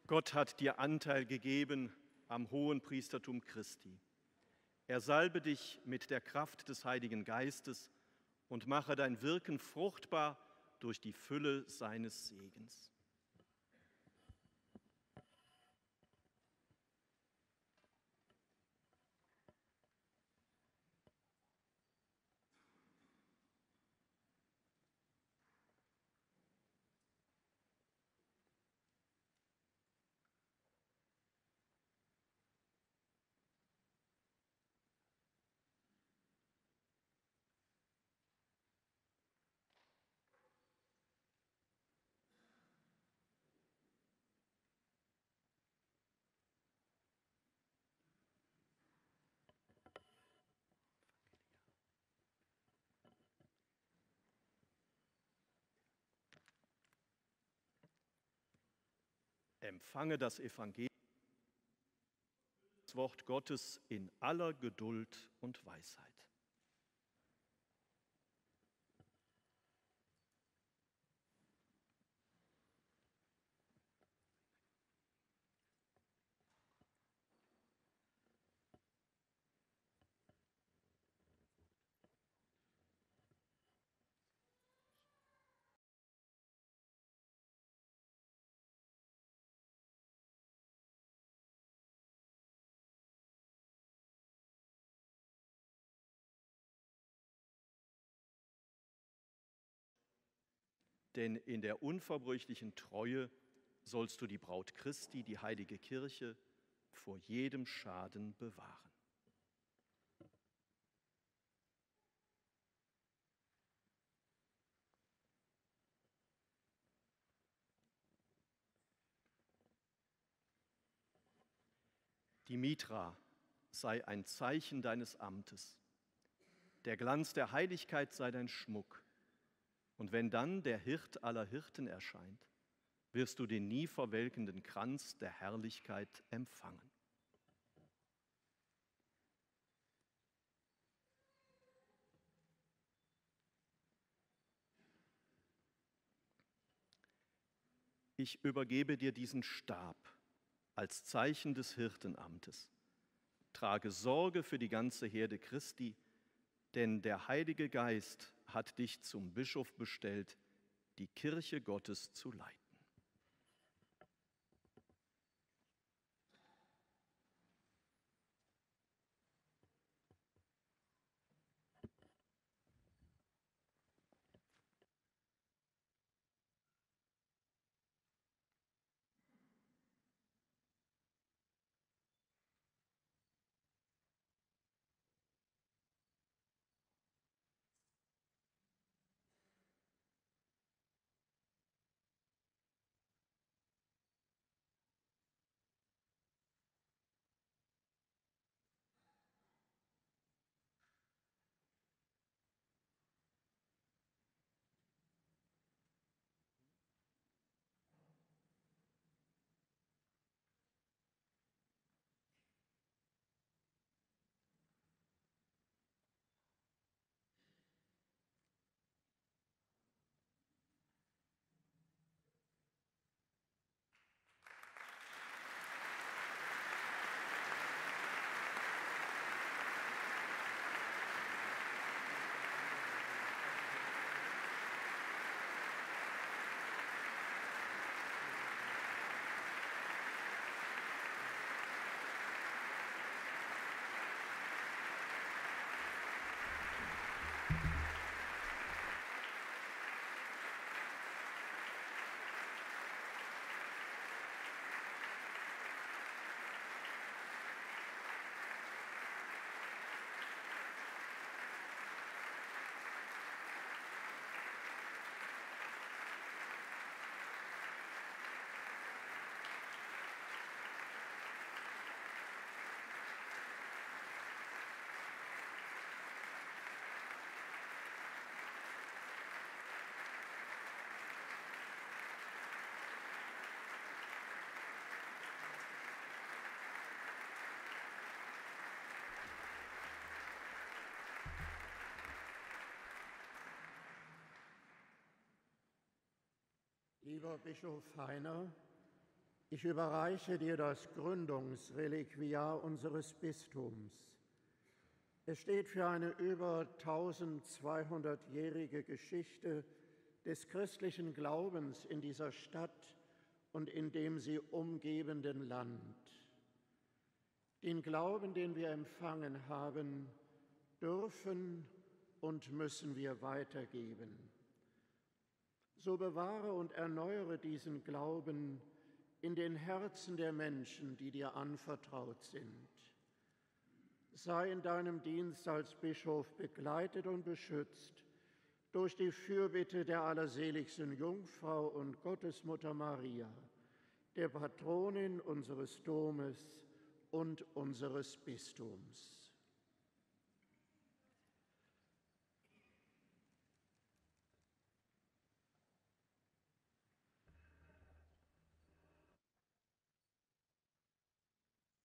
Gott hat dir Anteil gegeben am Hohenpriestertum Christi. Er salbe dich mit der Kraft des Heiligen Geistes und mache dein Wirken fruchtbar durch die Fülle seines Segens. Empfange das Evangelium, das Wort Gottes in aller Geduld und Weisheit. Denn in der unverbrüchlichen Treue sollst du die Braut Christi, die heilige Kirche, vor jedem Schaden bewahren. Die Mitra sei ein Zeichen deines Amtes. Der Glanz der Heiligkeit sei dein Schmuck. Und wenn dann der Hirt aller Hirten erscheint, wirst du den nie verwelkenden Kranz der Herrlichkeit empfangen. Ich übergebe dir diesen Stab als Zeichen des Hirtenamtes. Trage Sorge für die ganze Herde Christi, denn der Heilige Geist hat dich zum Bischof bestellt, die Kirche Gottes zu leiten. Lieber Bischof Heiner, Ich überreiche dir das Gründungsreliquiar unseres Bistums. Es steht für eine über 1200-jährige Geschichte des christlichen Glaubens in dieser Stadt und in dem sie umgebenden Land. Den Glauben, den wir empfangen haben, dürfen und müssen wir weitergeben. So bewahre und erneuere diesen Glauben in den Herzen der Menschen, die dir anvertraut sind. Sei in deinem Dienst als Bischof begleitet und beschützt durch die Fürbitte der allerseligsten Jungfrau und Gottesmutter Maria, der Patronin unseres Domes und unseres Bistums.